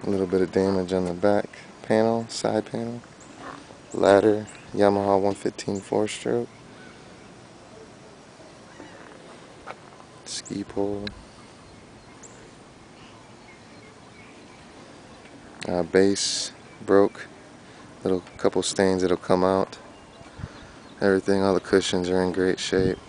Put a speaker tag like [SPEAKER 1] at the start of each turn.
[SPEAKER 1] A little bit of damage on the back panel, side panel. Ladder, Yamaha 115 4-stroke. Ski pole. Base broke. Little couple stains that'll come out. Everything, all the cushions are in great shape.